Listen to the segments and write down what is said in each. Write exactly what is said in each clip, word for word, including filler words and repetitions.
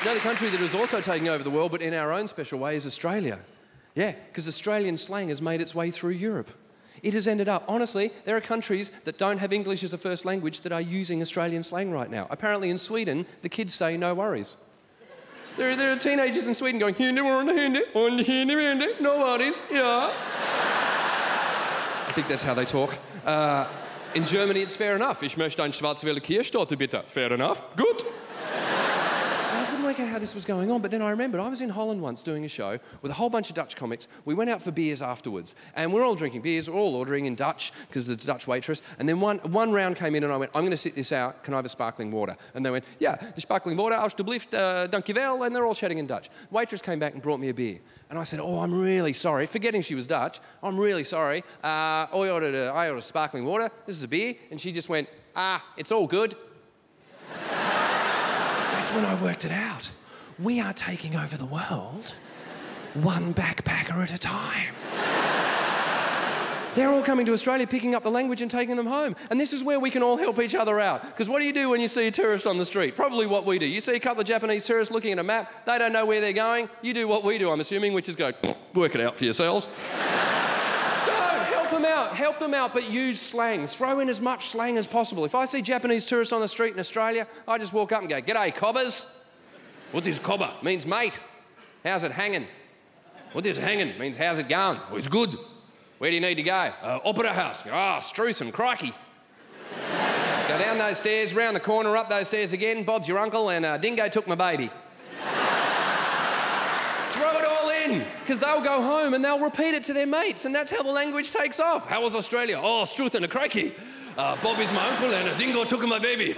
Another country that is also taking over the world, but in our own special way, is Australia. Yeah, because Australian slang has made its way through Europe. It has ended up, honestly, there are countries that don't have English as a first language that are using Australian slang right now. Apparently in Sweden, the kids say no worries. There, there are teenagers in Sweden going, no worries, yeah. I think that's how they talk. Uh, in Germany, it's fair enough. Ich möchte ein Schwarzwälder Kirschtorte bitte. Fair enough, good. I couldn't work out how this was going on, but then I remembered I was in Holland once doing a show with a whole bunch of Dutch comics. We went out for beers afterwards, and we're all drinking beers, we're all ordering in Dutch, because the Dutch waitress, and then one, one round came in and I went, I'm going to sit this out, can I have a sparkling water? And they went, yeah, the sparkling water, alsjeblieft, uh, dankjewel, and they're all chatting in Dutch. Waitress came back and brought me a beer, and I said, oh, I'm really sorry, forgetting she was Dutch, I'm really sorry, uh, I, ordered a, I ordered sparkling water, this is a beer, and she just went, ah, it's all good. That's when I worked it out. We are taking over the world, one backpacker at a time. They're all coming to Australia, picking up the language and taking them home. And this is where we can all help each other out. Because what do you do when you see a tourist on the street? Probably what we do. You see a couple of Japanese tourists looking at a map, they don't know where they're going. You do what we do, I'm assuming, which is go, work it out for yourselves. Don't, help them out, help them out, but use slang. Throw in as much slang as possible. If I see Japanese tourists on the street in Australia, I just walk up and go, g'day, cobbers. What is cobber? Means mate. How's it hanging? What is hanging? Means how's it going? Oh, it's good. Where do you need to go? Uh, opera house. Ah, oh, Strutham, crikey. Go down those stairs, round the corner, up those stairs again. Bob's your uncle, and uh, Dingo took my baby. Throw it all in, because they'll go home and they'll repeat it to their mates, and that's how the language takes off. How was Australia? Oh, Strutham, crikey. Uh, Bob is my uncle, and uh, Dingo took my baby.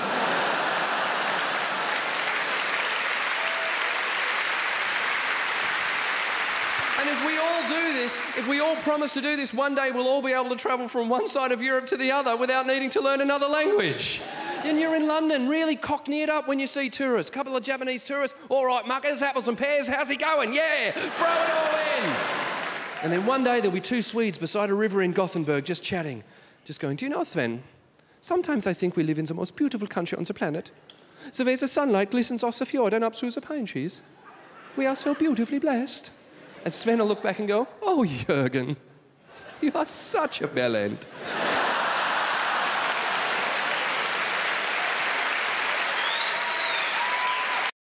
And if we all do this, if we all promise to do this, one day we'll all be able to travel from one side of Europe to the other without needing to learn another language. And you're in London, really cockney it up when you see tourists. A couple of Japanese tourists, all right, muckers, apples and pears, how's he going? Yeah, throw it all in. And then one day there'll be two Swedes beside a river in Gothenburg just chatting, just going, do you know, Sven, sometimes I think we live in the most beautiful country on the planet. The way the sunlight glistens off the fjord and up through the pine trees. We are so beautifully blessed. And Sven will look back and go, oh, Jürgen, you are such a bellend.